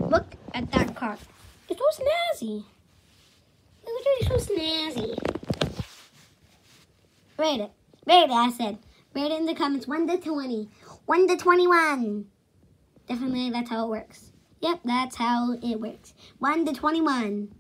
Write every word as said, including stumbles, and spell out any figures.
Look at that card. It's so snazzy. It's so snazzy. Rate it. Rate it, I said. Rate it in the comments. one to twenty. one to twenty-one. Definitely, that's how it works. Yep, that's how it works. one to twenty-one.